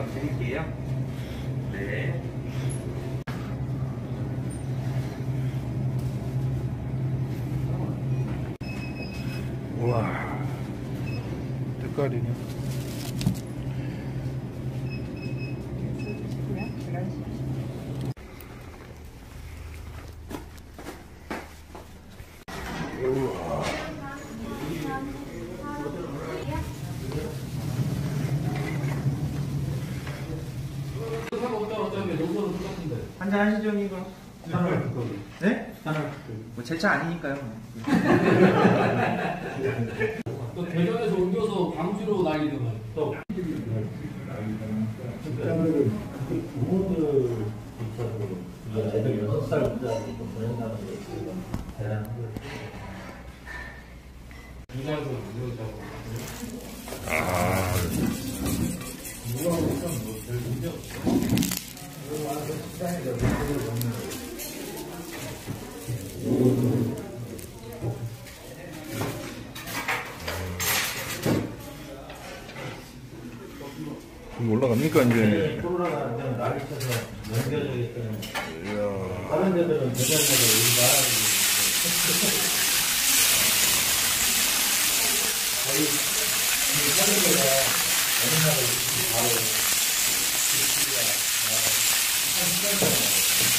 한번 드릴게요. 네. 우와, 색깔이네. 우와. 한잔 하시죠, 이거. 네? 뭐 제 차 아니니까요. 또 대전에서 옮겨서 광주로 날리더만. 또. 부모들 입장으로 애들 6살부터 보낸다는 게 대단한 거예요. 인간도 무료자고. 아, 누가 보면 뭐별 문제 없어. 와서 식당에서 먹는 먹는 올라갑니까 이제? 코로나가 완전 날이 쳐서 연결되어 있다는. 이야. 다른 데들은 대전에서 우리가 거의 다른 데가 어느 나라 바로 한 시간 동안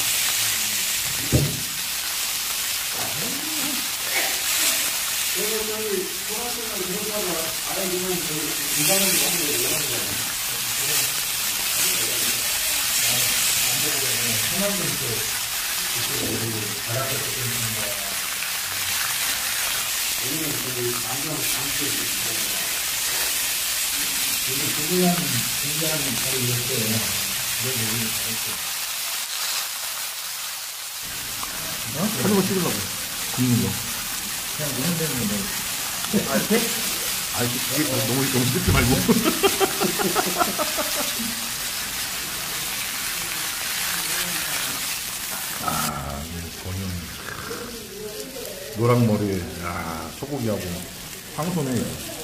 하는 거 찍으려고. 굽는 거. 그냥 무슨 되는 거. 아, 이렇게? 아, 이게 너무 찍지 말고. 아, 본연 노랑머리에, 야, 소고기하고 황소네.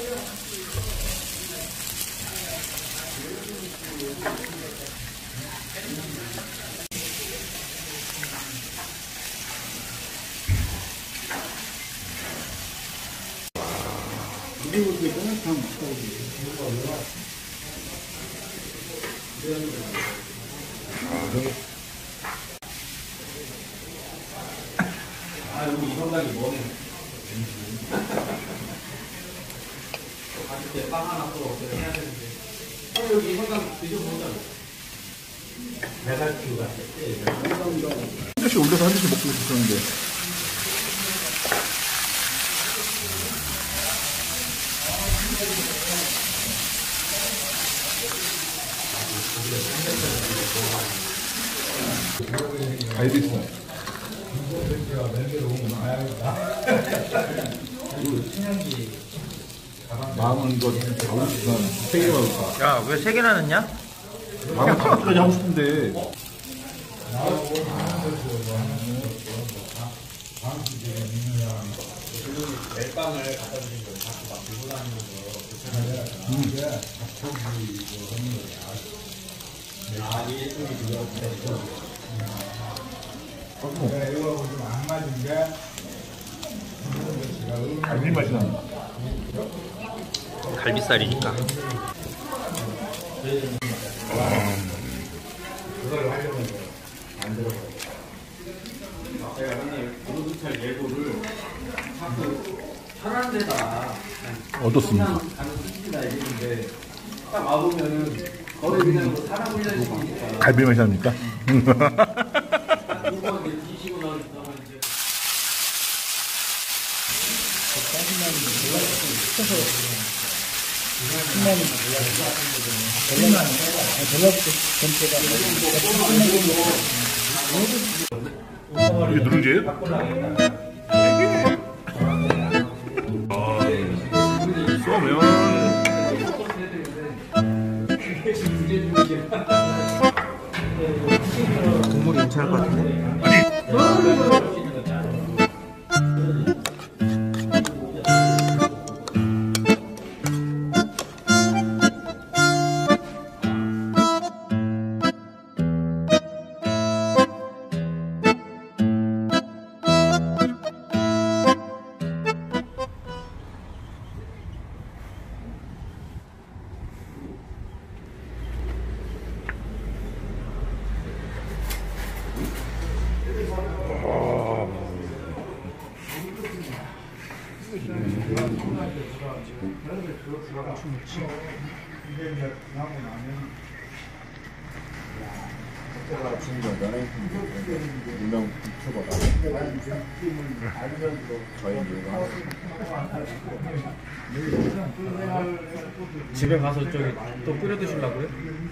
아, 여기 이 성당이 뭐네. 가실 때 빵 하나 또 어떻게 해야 되는데. 여기 이 성당 드셔보잖아. 배달주 갔을 때 한 잔씩 올려서 한 잔씩 먹고 있었는데. 아이비스. 마음은 이거 하고 싶으면 3개 받을까? 야, 왜 3개나 넣냐? 마음은 5개까지 하고 싶은데. 멜빵을 갖다 주신 거 자꾸 막 들고 다니면서 아, 이게 예쁘게 들어갔다. 이거 좀 안 맞은 게 갈비 맛이 난다. 갈비살이니까. 그걸 하려면 안 들어가요. 제가 형님 고속철 예고를 자꾸 편한 데다 얻었습니다. 가는 수준이다 이랬는데 딱 와보면은 거의 그냥 뭐 사람 훈련시키니까 갈비 맛이 납니까? 두번 이제 뒤지고 나면 이제 이게 누룽지예요? 쏘면 국물이 괜찮을 것 같은데? 제가 중국어는 유명 유튜버다. 저희 이유가 집에 가서 저기 또 끓여 드시려고요?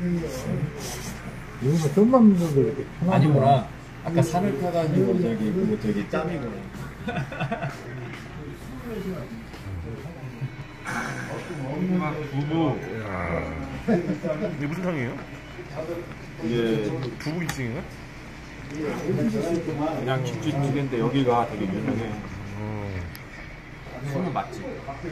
여기서 좀만 먹는 거 이렇게 아니구나. 아까 산을 타가지고 저기 그거 되게 짬이구나. 두부. 이게 무슨 상이에요? 이게 두부 기층인가? 그냥 김치찌개인데 여기가 되게 유명해. 숨은 맛집.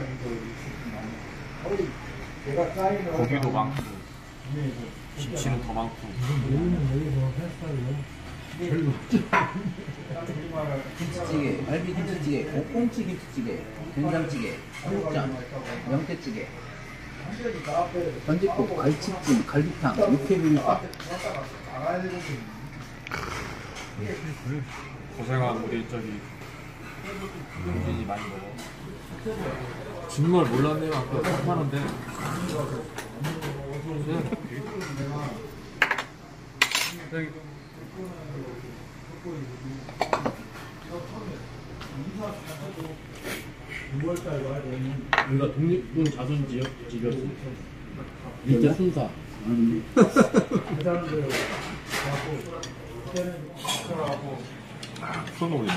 고기도 많고 김치는 더 많고. 김치찌개, 갈비 김치찌개, 옥꽁치 김치찌개, 된장찌개, 청국장, 명태찌개, 전직국, 갈치찜, 갈비탕, 육회비빔밥. 고생한 우리 저기 용진이 많이 먹어. 정말 몰랐네요. 아까 3만원대. 우리가 독립군 자손지역이었어. 일제 순사. 소노리.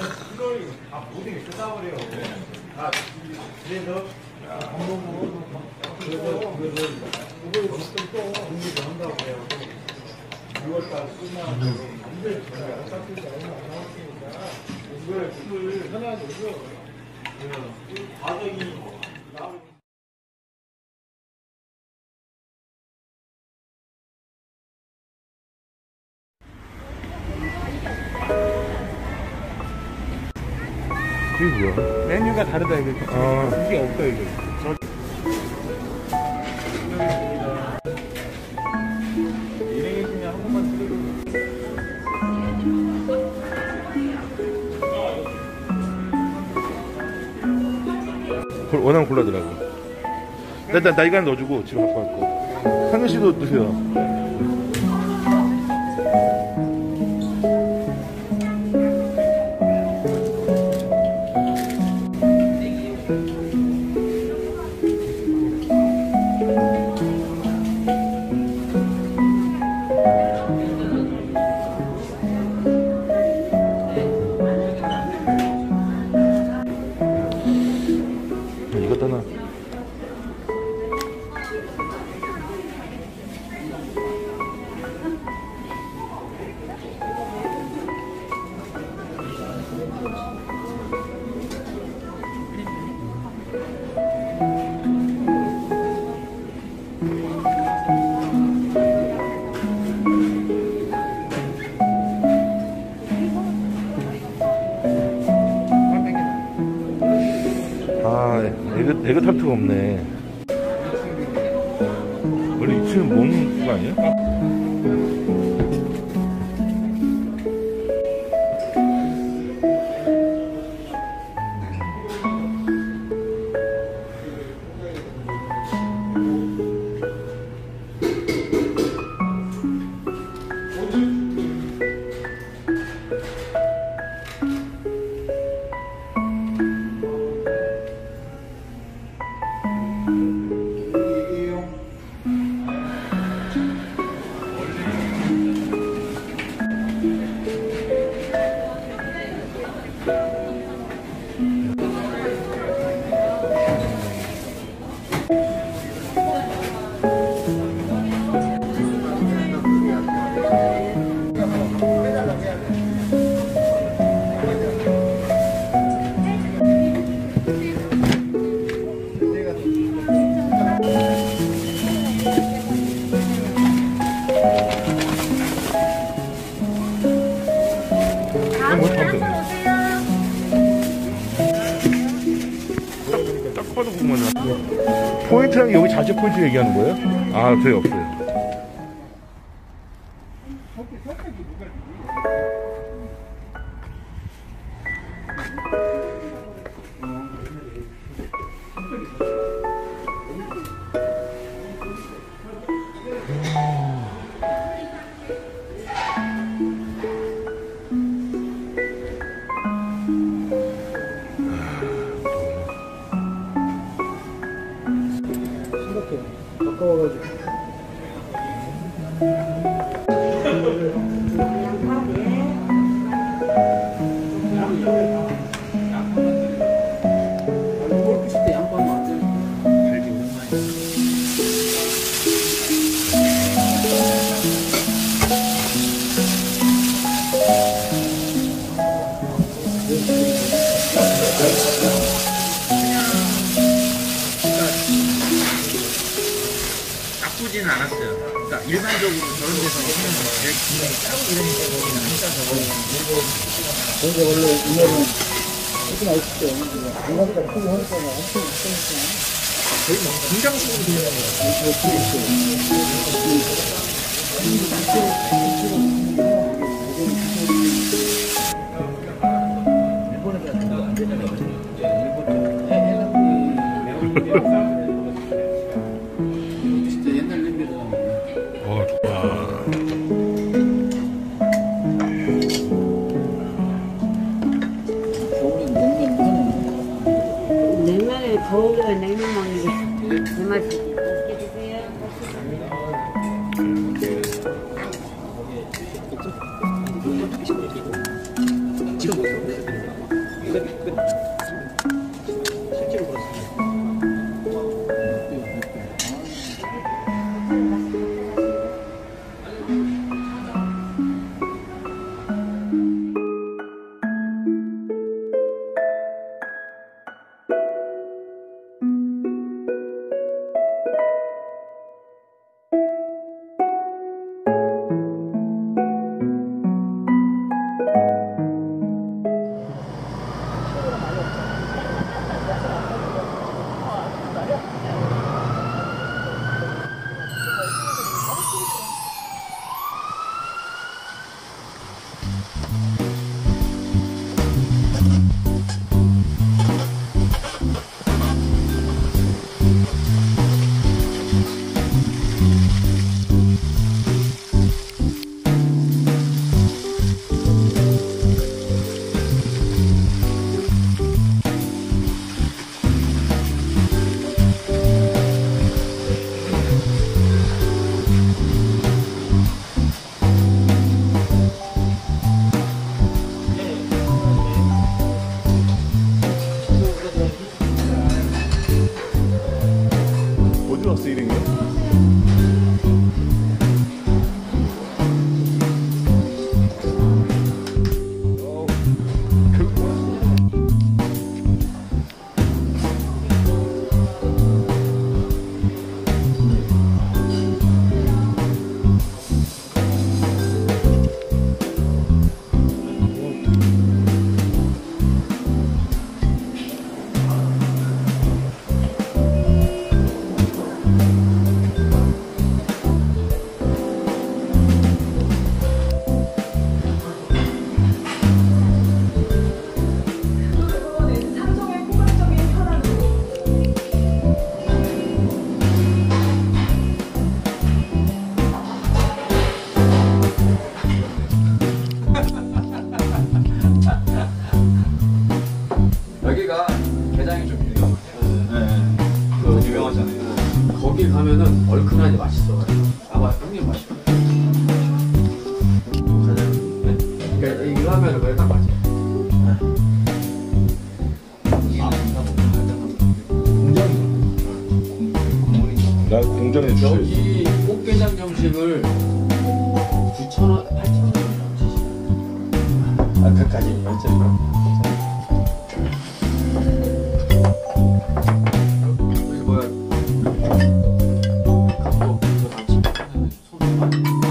그게 뭐야? 메뉴가 다르다 이거. 이게 없다 이거. 일행이 중에 한 번만 드리고. 원하면 골라더라고. 일단 나 이거 넣어주고 집에 갖고 갈거. 상현 씨도 드세요. 이거 떠나. 에그 타르트가 없네. 원래 2층은 먹는 거 아니야? 딱 봐도 궁금하다. 포인트랑 여기 자체 포인트 얘기하는 거예요? 아, 저희 없어요. 이걸 피실 때 양파는 어때? 나쁘지는 않았어요. 그러니까 일반적으로 저런 데서 하는 거 제일 따로 이러니까 그냥 한자 적어요. 근데 원래 이거는 조금 맛있을 때 안가지가 크고 하니까 엄청 맛있으니까 거의 뭐 공장식으로 되는 거예요. 진짜 옛날 냄비로 와, 좋다. 겨울에 냉면 하네. 냉면에 더우면 냉면 먹는 게 제맛이지. 맛있게 드세요. 어디 왔어, 이름이? 여기가 게장이 좀 유명해요. 그 유명하잖아요. 거기 가면은 얼큰하니 맛있어. 아마 형님 맛있어. 그러니까 이거 하면은 그게 딱 맞아. 나 공장에 주세요. 여기 꽃게장 정식을 9,000원, 8,000원이에요. 아까까지 열정. 여기 뭐야? 갖고 이거 다 집어넣으면 손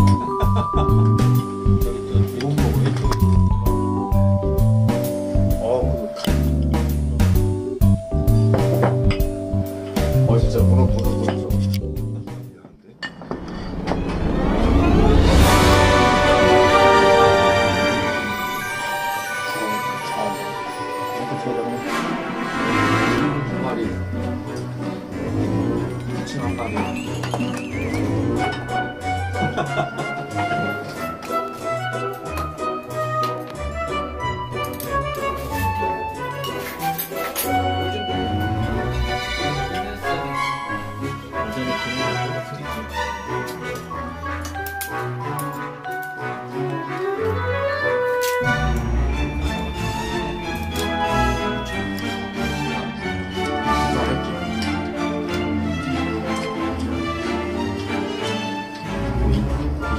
진짜 문어. 두 마리. 부침 한 마리.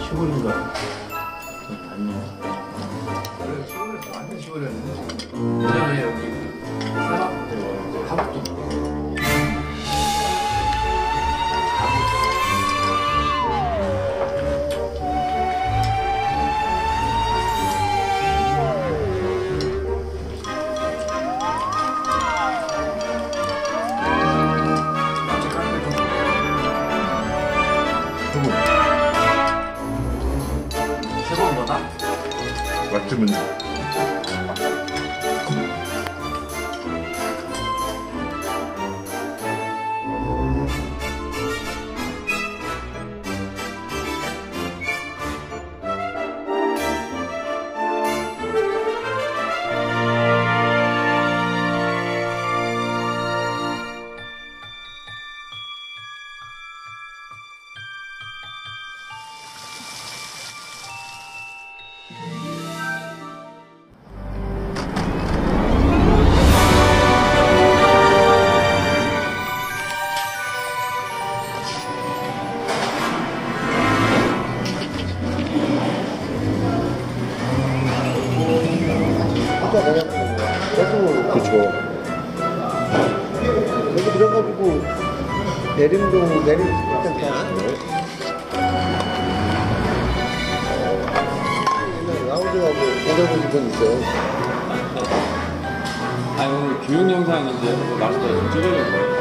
시골인가? 아니요. 시골에서 완전 시골이었는데 예전에 여기 사막 가복도 세번 거다? 맛집은 저도 그쵸. 여기 들어가지고 내림동 내림 괜찮다. 라운드하고 보내본 적 있어요. 아니 오늘 교육 영상 이제 나중에 좀 찍으려고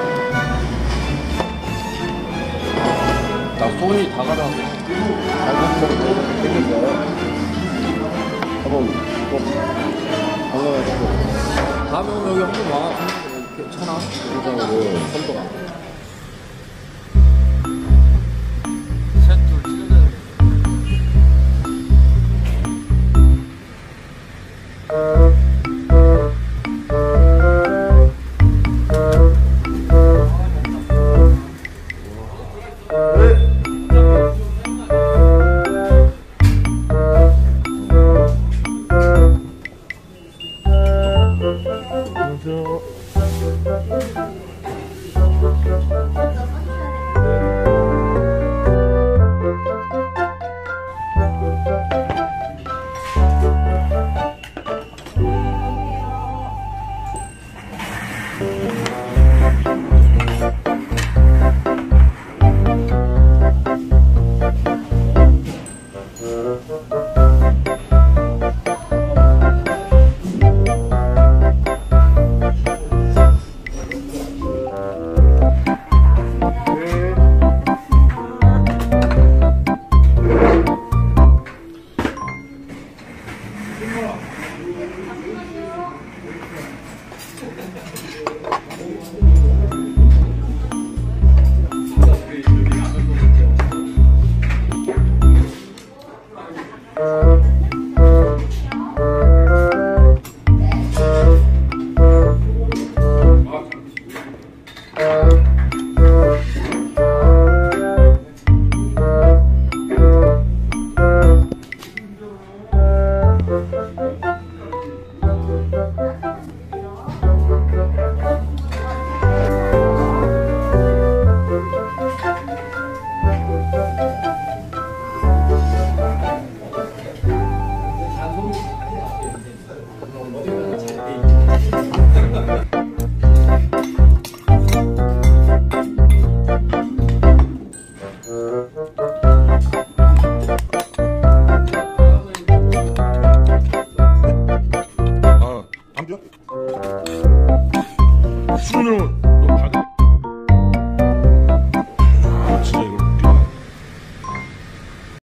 나 손이 다 가라앉아 잘못 먹고 되게 좋아요. 한번 꼭 건강하시고 다음에 오면 여기 한번 와 괜찮아 영상으로 선도가. 셋둘 찍어야 돼 수준으로